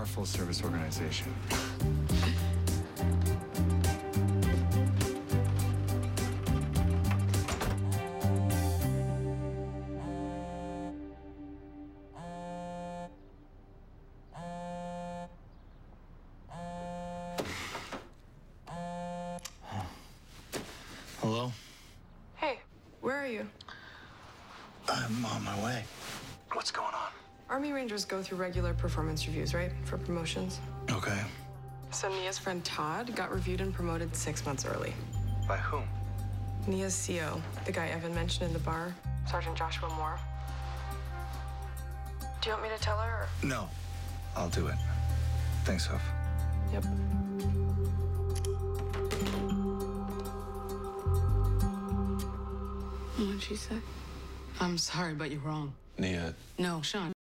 a full-service organization. Hello? Hey, where are you? I'm on my way. What's going on? Army Rangers go through regular performance reviews, right? For promotions. Okay. So Nia's friend Todd got reviewed and promoted 6 months early. By whom? Nia's CO, the guy Evan mentioned in the bar, Sergeant Joshua Moore. Do you want me to tell her? Or? No. I'll do it. Thanks, Huff. Yep. What'd she say? I'm sorry, but you're wrong. Nia. No, Sean.